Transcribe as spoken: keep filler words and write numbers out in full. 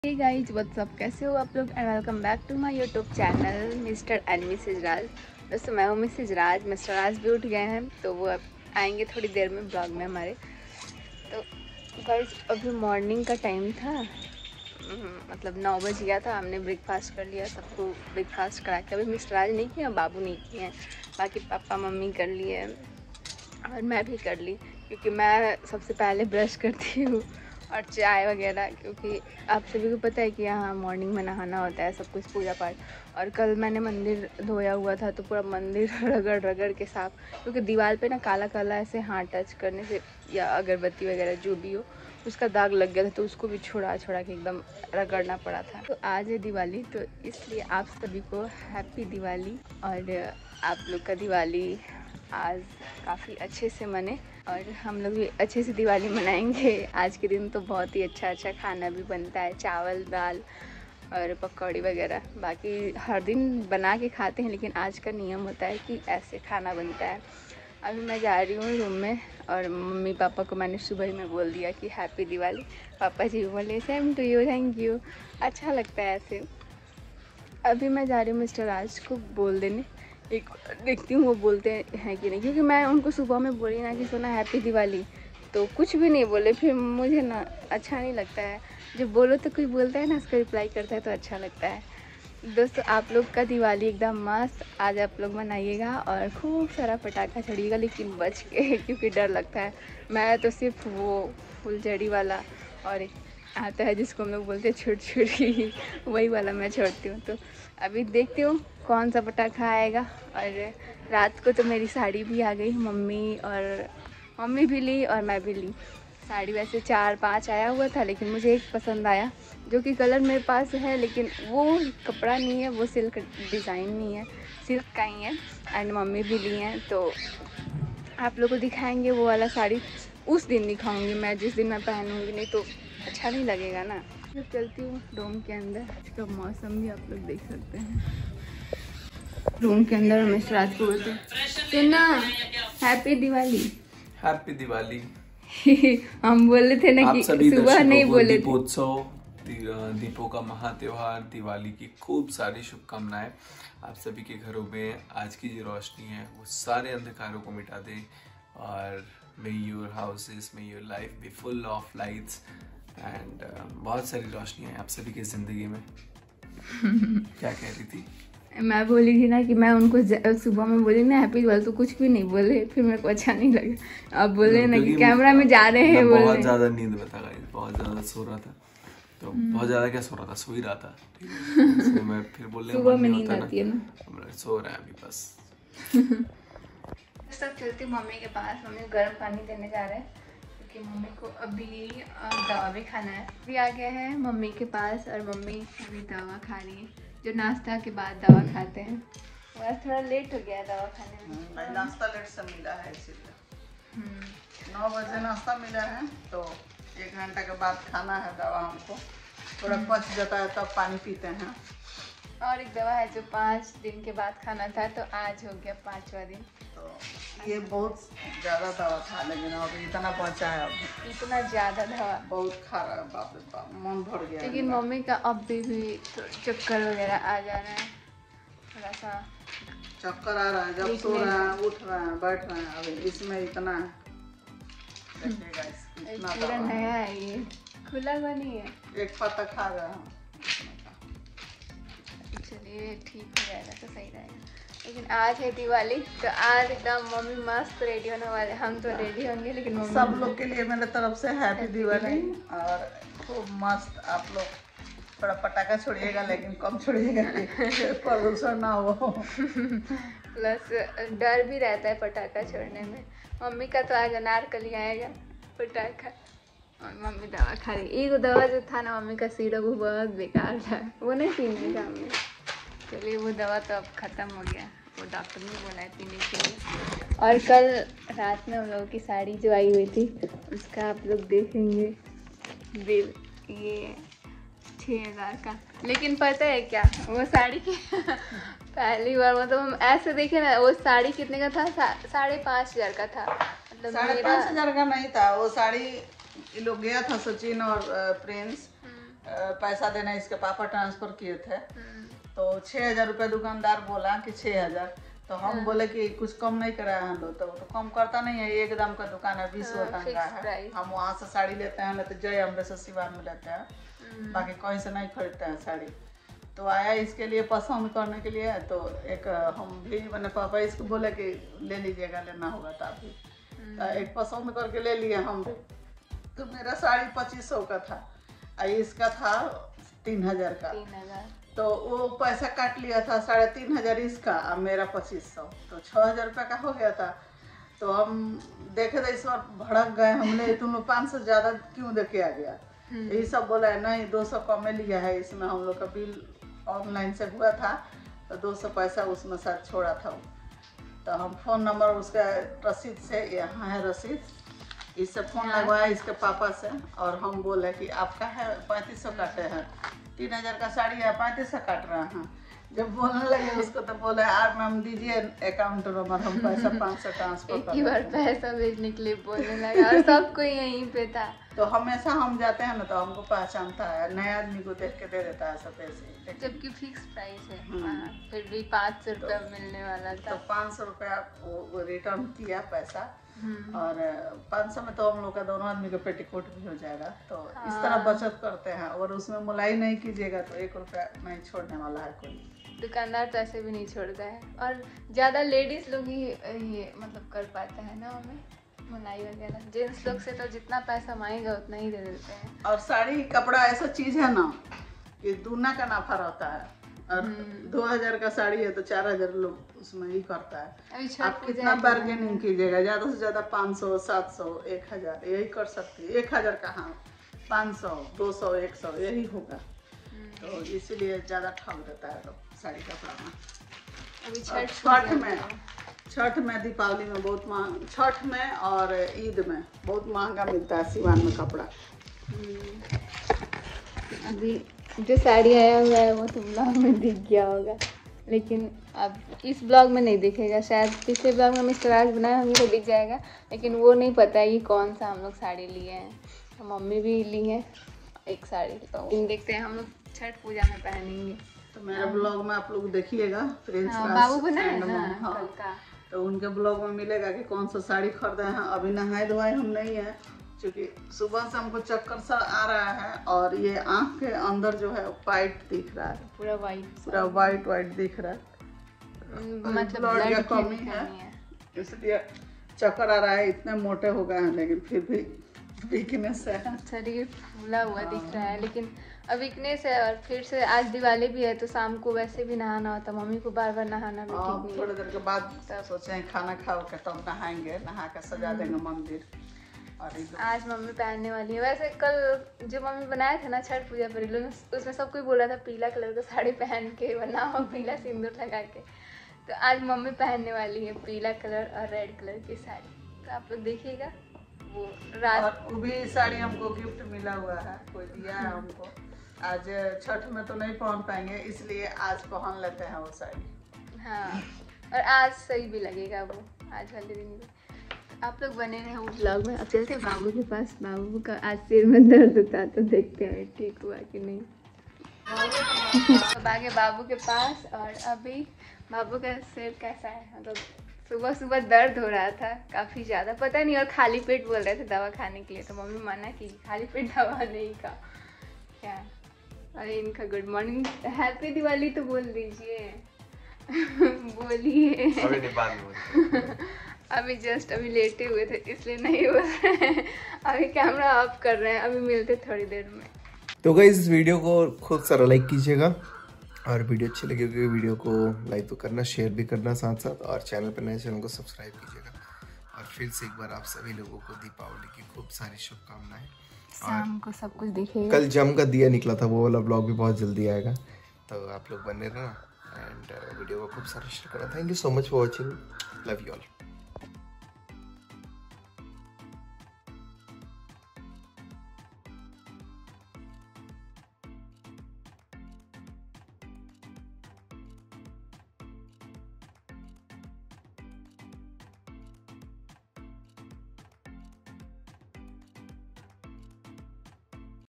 Hey guys what's up, कैसे हो आप लोग and welcome back to my YouTube channel mister and Mrs Raj. दोस्तों मैं हूँ मिसेज राज। मिस्टर राज भी उठ गए हैं तो वो अब आएंगे थोड़ी देर में ब्लॉग में हमारे। तो गाइस अभी मॉर्निंग का टाइम था, मतलब नौ बज गया था। हमने ब्रेकफास्ट कर लिया, सबको ब्रेकफास्ट करा के। अभी मिस्टर राज नहीं किया, बाबू नहीं किए हैं, बाकी पापा मम्मी कर लिए और मैं भी कर ली, क्योंकि मैं सबसे पहले ब्रश करती हूँ और चाय वगैरह, क्योंकि आप सभी को पता है कि यहाँ मॉर्निंग में नहाना होता है, सब कुछ पूजा पाठ। और कल मैंने मंदिर धोया हुआ था तो पूरा मंदिर रगड़ रगड़ के साफ, क्योंकि दीवार पे ना काला काला ऐसे हाथ टच करने से या अगरबत्ती वगैरह जो भी हो उसका दाग लग गया था, तो उसको भी छोड़ा छोड़ा के एकदम रगड़ना पड़ा था। तो आज है दिवाली, तो इसलिए आप सभी को हैप्पी दिवाली। और आप लोग का दिवाली आज काफ़ी अच्छे से मने और हम लोग भी अच्छे से दिवाली मनाएंगे। आज के दिन तो बहुत ही अच्छा अच्छा खाना भी बनता है, चावल दाल और पकौड़ी वगैरह। बाकी हर दिन बना के खाते हैं, लेकिन आज का नियम होता है कि ऐसे खाना बनता है। अभी मैं जा रही हूँ रूम में और मम्मी पापा को मैंने सुबह ही में बोल दिया कि हैप्पी दिवाली। पापा जी बोले same to you, thank you. अच्छा लगता है ऐसे। अभी मैं जा रही हूँ मिस्टर राज को बोल देने, एक देखती हूँ वो बोलते हैं कि नहीं, क्योंकि मैं उनको सुबह में बोली ना कि सोना हैप्पी दिवाली, तो कुछ भी नहीं बोले। फिर मुझे ना अच्छा नहीं लगता है, जब बोलो तो कोई बोलता है ना, उसका रिप्लाई करता है तो अच्छा लगता है। दोस्तों आप लोग का दिवाली एकदम मस्त आज आप लोग मनाइएगा और खूब सारा पटाखा छोड़िएगा, लेकिन बच के, क्योंकि डर लगता है। मैं तो सिर्फ वो फुलझड़ी वाला और आता है जिसको हम लोग बोलते हैं छुर छुरी, वही वाला मैं छोड़ती हूँ। तो अभी देखती हूँ कौन सा पटाखा आएगा। और रात को तो मेरी साड़ी भी आ गई, मम्मी और मम्मी भी ली और मैं भी ली साड़ी। वैसे चार पांच आया हुआ था, लेकिन मुझे एक पसंद आया जो कि कलर मेरे पास है, लेकिन वो कपड़ा नहीं है, वो सिल्क डिज़ाइन नहीं है, सिल्क का ही है। एंड मम्मी भी ली हैं, तो आप लोग को दिखाएंगे वो वाला साड़ी। उस दिन दिखाऊंगी मैं जिस दिन मैं पहनूंगी, नहीं तो अच्छा नहीं लगेगा ना। जब चलती हूँ रूम के अंदर, इसका मौसम भी आप लोग देख सकते हैं। रूम के अंदर मिस्टर राज को बोलते सुना हैप्पी दिवाली, हैप्पी दिवाली। हम बोले थे ना कि सुबह नहीं बोले। दीपोत्सव, दीपों का महात्योहार दिवाली की खूब सारी शुभकामनाएं आप सभी के घरों में। आज की जो रोशनी है वो सारे अंधकारों को मिटा दे और may your houses, may your life be full of lights and uh, बहुत सारी रोशनियां आप सभी की जिंदगी में। क्या कह रही थी? मैं बोली थी ना कि मैं उनको सुबह में बोली ना हैप्पी दिवाली, तो कुछ भी नहीं बोले, फिर मेरे को अच्छा नहीं लगा। अब बोले ना कि कैमरा में जा रहे हैं, बहुत ज्यादा नींद में था, बहुत ज्यादा सो रहा था। तो बहुत ज्यादा क्या सो रहा था, सो ही रहा था। तो मैं फिर बोलने सुबह में नींद आती है ना, सो रहा है अभी बस। सब चलती हूँ मम्मी के पास। मम्मी गर्म पानी देने जा रहे हैं, क्योंकि मम्मी को अभी दवा भी खाना है। अभी आ गए हैं मम्मी के पास और मम्मी अभी दवा खा रही है, जो नाश्ता के बाद दवा खाते हैं। बस थोड़ा लेट हो गया दवा खाने में, नाश्ता लेट से मिला है इसीलिए। नौ बजे नाश्ता मिला है, तो एक घंटा के बाद खाना है दवा। हमको थोड़ा पच जाता है तब पानी पीते हैं। और एक दवा है जो पाँच दिन के बाद खाना था, तो आज हो गया पाँचवा दिन। तो ये बहुत ज़्यादा दवा था, लेकिन अभी इतना बचा है। अभी इतना ज़्यादा दवा बहुत खा रहा है, बाप रे बाप, मन भर गया। लेकिन मम्मी का अब भी, भी चक्कर वगैरह आ जा रहा है, थोड़ा सा चक्कर आ रहा है। जब सो रहा है, उठ रहा है, बैठ रहा है। अभी इसमें इतना है, देखिएगा इतना पूरा नया है, ये खुला हुआ नहीं है। एक पत्ता खा रहा है। चलिए ठीक हो जाएगा तो सही रहेगा। लेकिन आज है दिवाली, तो आज एकदम मम्मी मस्त रेडी होने वाले। हम तो रेडी होंगे, लेकिन मम्मी सब लोग के लिए मेरे तरफ से हैप्पी दिवाली। और खूब मस्त आप लोग थोड़ा पटाखा छोड़िएगा, लेकिन कम छोड़िएगा कि प्रदूषण ना हो। प्लस डर भी रहता है पटाखा छोड़ने में। मम्मी का तो आज अनारकली आएगा पटाखा, और मम्मी दवा खा रही। एक दवा जो था ना मम्मी का सिरप, वो बहुत बेकार था, वो नहीं पीने का हमने। चलिए वो दवा तो अब ख़त्म हो गया, वो डॉक्टर ने बोला है पीने के लिए। और कल रात में हम लोगों की साड़ी जो आई हुई थी, उसका आप लोग देखेंगे बिल, ये छः हज़ार का। लेकिन पता है क्या, वो साड़ी की पहली बार मतलब हम ऐसे देखे ना, वो साड़ी कितने का था, साढ़े पाँच हज़ार का था। मतलब साढ़े पाँच हज़ार का नहीं था वो साड़ी। ये लोग गया था सचिन और प्रिंस पैसा देना इसके पापा ट्रांसफर किए थे, तो छः हजार रुपये दुकानदार बोला कि छः हजार तो हम हाँ। बोले कि कुछ कम नहीं कराया हम लोग, तो, तो कम करता नहीं है, एक दाम का दुकान है, बीस हाँ, टन का है। हम वहाँ से साड़ी लेते हैं, तो जय अम्बे से सिवान में लेते हैं, बाकी कहीं से नहीं खरीदते हैं साड़ी। तो आया इसके लिए पसंद करने के लिए, तो एक हम भी मैंने पापा इसको बोले कि ले लीजिएगा, लेना होगा तो अभी तो एक पसंद करके ले लिए हम भी। तो मेरा साड़ी पच्चीस सौ का था, इसका था तीन हजार का, तो वो पैसा काट लिया था साढ़े तीन हजार इसका और मेरा पच्चीस सौ, तो छः हजार रुपये का हो गया था। तो हम देखे थे इस बार भड़क गए, हमने तुम लोग पाँच सौ ज़्यादा क्यों दे के आ गया, यही सब बोला है। नहीं, दो सौ कम में लिया है, इसमें हम लोग का बिल ऑनलाइन से हुआ था, तो दो सौ पैसा उसमें साथ छोड़ा था। तो हम फ़ोन नंबर उसका रसीद से, यहाँ है रसीद, इससे फ़ोन लगवाया इसके पापा से, और हम बोले कि आपका है पैंतीस सौ काटे हैं, तीन हजार का साड़ी है, पैंतीस सौ काट रहा है। जब बोलने लगे उसको तो बोले आप मैम दीजिए अकाउंट नंबर, हम पैसा पाँच सौ ट्रांसफर कर। एक बार पैसा भेजने के लिए बोलने लगा और सबको यहीं पे था। तो हमेशा हम जाते हैं ना, तो हमको पहचानता है, नए आदमी को देख के दे देता है सब पैसे, जबकि फिक्स प्राइस है, फिर भी पाँच सौ रुपया मिलने वाला था। तो पाँच सौ रुपया वो रिटर्न किया पैसा, और पाँच सौ में तो हम लोग का दोनों आदमी का पेटीकोट भी हो जाएगा। तो हाँ। इस तरह बचत करते हैं, और उसमें मुलाई नहीं कीजिएगा तो एक रुपया नहीं छोड़ने वाला है कोई। दुकानदार तो ऐसे भी नहीं छोड़ता है, और ज़्यादा लेडीज लोग ही ये मतलब कर पाते हैं ना हमें मुलाई वगैरह, जेंट्स लोग से तो जितना पैसा मांगेगा उतना ही दे देते हैं। और साड़ी कपड़ा ऐसा चीज़ है ना कि दूना का नाफा रहता है, और दो हजार का साड़ी है तो चार हजार लोग उसमें ही करता है। आप कितना बार्गेनिंग कीजिएगा, ज़्यादा से ज़्यादा पाँच सौ, सात सौ, एक हजार यही कर सकती है। एक हजार कहाँ, पाँच सौ, दो सौ, एक सौ यही होगा, तो इसीलिए ज़्यादा ठग देता है लोग साड़ी कपड़ा में। अभी छठ में, छठ में, दीपावली में बहुत महंगा, छठ में और ईद में बहुत महंगा मिलता है सिवान में कपड़ा। अभी जो साड़ी आया हुआ है वो तो ब्लॉग में दिख गया होगा, लेकिन अब इस ब्लॉग में नहीं दिखेगा, शायद पिछले ब्लॉग में मिस्टर राज बनाया हमको दिख जाएगा, लेकिन वो नहीं पता है कि कौन सा हम लोग साड़ी लिए हैं। तो मम्मी भी ली है एक साड़ी, तो देखते हैं हम लोग छठ पूजा में पहनेंगे। तो मेरे ब्लॉग में आप लोग देखिएगा, फ्रेंड्स हाँ, बाबू बनाए ना हाँ, कल का, तो उनके ब्लॉग में मिलेगा कि कौन सा साड़ी खरीदे हैं। अभी नहाए धोए हम नहीं है, क्योंकि सुबह से हमको चक्कर सा आ रहा है, और ये आँख के अंदर जो है वाइट दिख रहा है, पूरा वाइट, पूरा वाइट वाइट दिख रहा है, मतलब ब्लड की कमी है, इसलिए चक्कर आ रहा है। इतने मोटे हो गए हैं, लेकिन फिर भी वीकनेस है, शरीर फूला हुआ दिख रहा है, लेकिन अब वीकनेस है। और फिर से आज दिवाली भी है, तो शाम को वैसे भी नहाना होता, मम्मी को बार बार नहाना भी ठीक नहीं। थोड़ी देर के बाद सोचे खाना खाओ के तब नहाएंगे, नहा के सजा देंगे मंदिर। और आज मम्मी पहनने वाली है। वैसे कल जो मम्मी बनाए थे ना छठ पूजा पर, उसमें सब कोई बोला था पीला कलर का साड़ी पहन के बनाओ, पीला सिंदूर लगा के, तो आज मम्मी पहनने वाली है पीला कलर और रेड कलर की साड़ी। तो आप लोग देखिएगा, वो रात और वो भी साड़ी हमको गिफ्ट मिला हुआ है, कोई दिया है हमको। आज छठ में तो नहीं पहन पाएंगे, इसलिए आज पहन लेते हैं वो साड़ी। हाँ, और आज सही भी लगेगा वो, आज वाले दिन भी। आप लोग बने रहे उस ब्लॉग में। अब चलते हैं बाबू के पास, बाबू का आज सिर में दर्द होता, तो देखते हैं ठीक हुआ कि नहीं। अब आगे बाबू के पास, और अभी बाबू का सिर कैसा है, मतलब सुबह सुबह दर्द हो रहा था काफ़ी ज़्यादा, पता नहीं, और खाली पेट बोल रहे थे दवा खाने के लिए, तो मम्मी मना की खाली पेट दवा नहीं खा क्या। अरे इनका गुड मॉर्निंग, हैप्पी दिवाली तो बोल दीजिए बोलिए। अभी जस्ट अभी लेटे हुए थे इसलिए नहीं हो रहा है, अभी कैमरा ऑफ कर रहे हैं, अभी मिलते थोड़ी देर में। तो गाइस इस वीडियो को खूब सारा लाइक कीजिएगा, और वीडियो अच्छी लगी होगी वीडियो को लाइक तो करना, शेयर भी करना साथ साथ, और चैनल पर नए चैनल को सब्सक्राइब कीजिएगा। और फिर से एक बार आप सभी लोगों को दीपावली की खूब सारी शुभकामनाएं। शाम को सब कुछ दिखेगा। कल जम का दिया निकला था, वो वाला ब्लॉग भी बहुत जल्दी आएगा, तो आप लोग बने रहना, एंड वीडियो को खूब सारा शेयर करना। Thank you so much for watching, love you all.